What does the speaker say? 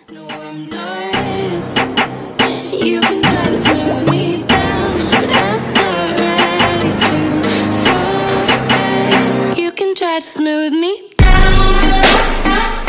No, I'm not. You can try to smooth me down, but I'm not ready to fall back. You can try to smooth me down.